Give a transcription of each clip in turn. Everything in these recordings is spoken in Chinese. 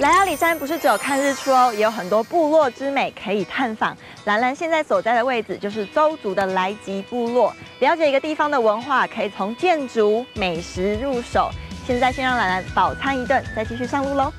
来阿里山不是只有看日出哦，也有很多部落之美可以探访。兰兰现在所在的位置就是邹族的来吉部落，了解一个地方的文化，可以从建筑、美食入手。现在先让兰兰饱餐一顿，再继续上路喽。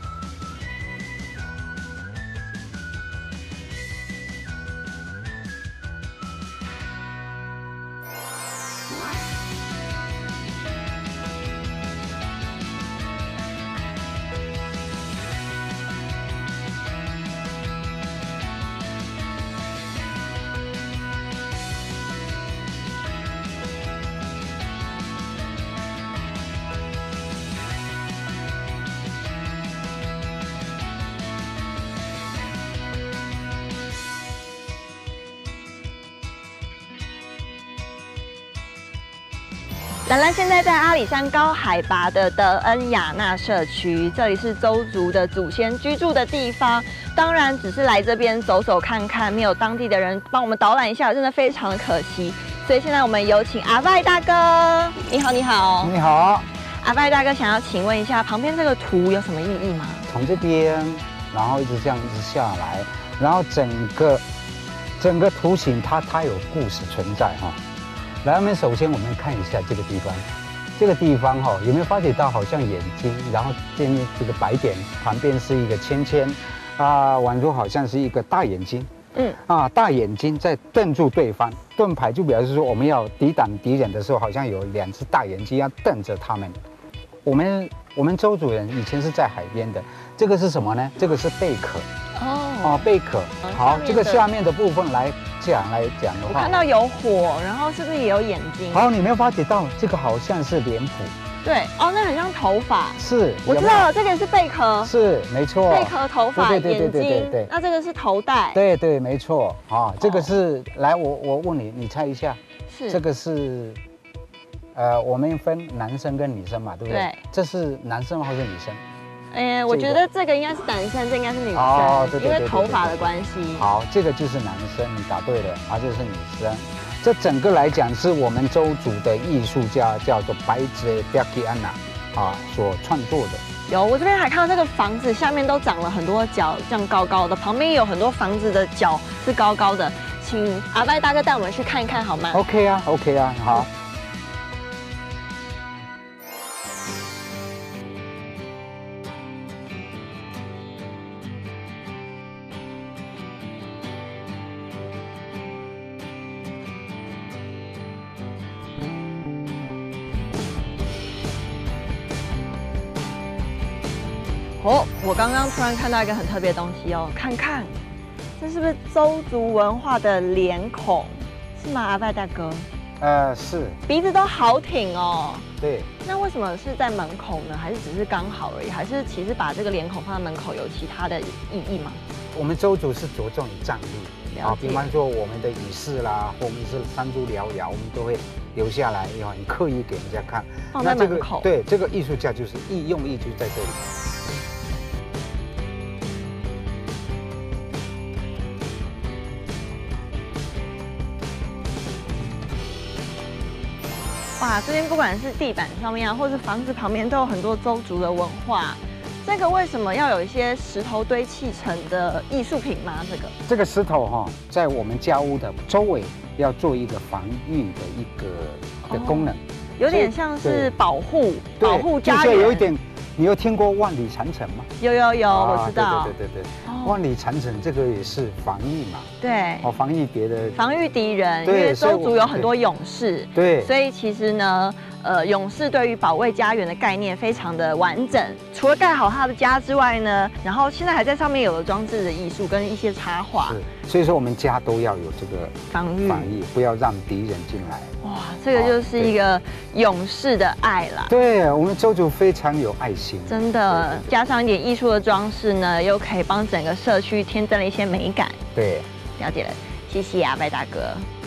兰兰现在在阿里山高海拔的德恩雅纳社区，这里是邹族的祖先居住的地方。当然，只是来这边走走看看，没有当地的人帮我们导览一下，真的非常的可惜。所以现在我们有请阿拜大哥。你好，你好， 你好。 阿拜大哥，想要请问一下，旁边这个图有什么意义吗？ 从这边，然后一直这样一直下来，然后整个图形它有故事存在哈。来，首先我们看一下这个地方，这个地方哈，有没有发觉到好像眼睛，然后这个白点旁边是一个圈圈，宛如好像是一个大眼睛，大眼睛在瞪住对方，盾牌就表示说我们要抵挡敌人的时候，好像有两只大眼睛要瞪着他们。我们邹族人以前是在海边的，这个是什么呢？这个是贝壳。贝壳。好，这个下面的部分来讲的话， 我看到有火，然后是不是也有眼睛？ 好，你没有发觉到这个好像是脸谱？ 对，那很像头发。 是， 我知道了，这个是贝壳。 是，没错。 贝壳、头发、眼睛。 对。 那这个是头带。 对，没错。这个是来，我问你，你猜一下。 是。 这个是，我们分男生跟女生嘛，对不对？ 对。 这是男生还是女生？ 我觉得这个应该是男生，这应该是女生，因为头发的关系。 好，这个就是男生，你答对了，这是女生。这整个来讲是我们邹族的艺术家叫做白泽别吉安娜所创作的。 有，我这边还看到这个房子下面都长了很多角，这样高高的，旁边也有很多房子的角是高高的，请阿拜大哥带我们去看一看好吗 ？OK 啊，好。 我刚刚突然看到一个很特别的东西哦，看看，这是不是邹族文化的脸孔？是吗，阿拜大哥？ 是。 鼻子都好挺哦。 对。那为什么是在门口呢？还是只是刚好而已？还是其实把这个脸孔放在门口有其他的意义吗？ 我们邹族是着重于站立比方说我们的仪式啦，或我们是山猪聊聊，我们都会留下来，很刻意给人家看。 放在门口。 对，这个艺术家就是用意就是在这里。 哇，这边不管是地板上面或是房子旁边，都有很多邹族的文化。这个为什么要有一些石头堆砌成的艺术品吗？ 这个石头在我们家屋的周围要做一个防御的一个功能， 有点像是保护家园。 就是有一点，你有听过万里长城吗？ 有，我知道。 对。万里长城这个也是防御嘛。 对。 防御敌人。 因为邹族有很多勇士。 对。 所以其实呢，勇士对于保卫家园的概念非常的完整。除了盖好他的家之外呢，然后现在还在上面有了装置的艺术跟一些插画。 是。所以说我们家都要有这个防御，不要让敌人进来。 哇，这个就是一个勇士的爱啦。 对，我们邹族非常有爱心。 真的，加上一点艺术的装饰呢，又可以帮整个社区添增了一些美感。 对， 了解了，谢谢阿拜大哥。